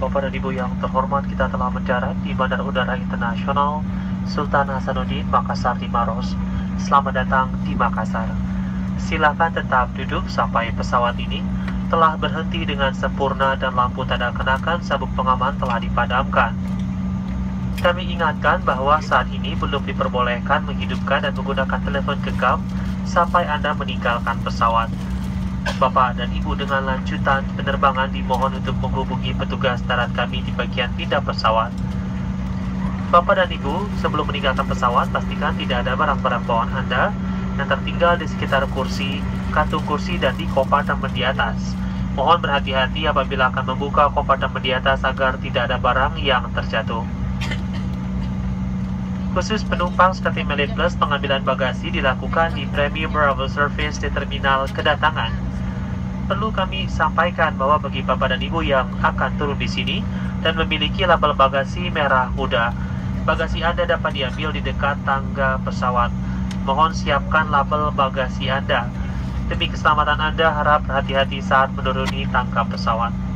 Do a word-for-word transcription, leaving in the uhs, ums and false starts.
Bapak dan Ibu yang terhormat, kita telah mendarat di Bandara Udara Internasional Sultan Hasanuddin, Makassar di Maros. Selamat datang di Makassar. Silakan tetap duduk sampai pesawat ini telah berhenti dengan sempurna dan lampu tanda kenakan sabuk pengaman telah dipadamkan. Kami ingatkan bahwa saat ini belum diperbolehkan menghidupkan dan menggunakan telepon genggam sampai Anda meninggalkan pesawat. Bapak dan Ibu dengan lanjutan penerbangan dimohon untuk menghubungi petugas darat kami di bagian pindah pesawat. Bapak dan Ibu, sebelum meninggalkan pesawat, pastikan tidak ada barang-barang bawaan Anda yang tertinggal di sekitar kursi, kantung kursi, dan di kompartemen di atas. Mohon berhati-hati apabila akan membuka kompartemen di atas agar tidak ada barang yang terjatuh. Khusus penumpang Skyteam Elite Plus, pengambilan bagasi dilakukan di Premium Arrival Service di terminal kedatangan. Perlu kami sampaikan bahwa bagi Bapak dan Ibu yang akan turun di sini dan memiliki label bagasi merah muda, bagasi Anda dapat diambil di dekat tangga pesawat. Mohon siapkan label bagasi Anda. Demi keselamatan Anda, harap berhati-hati saat menuruni tangga pesawat.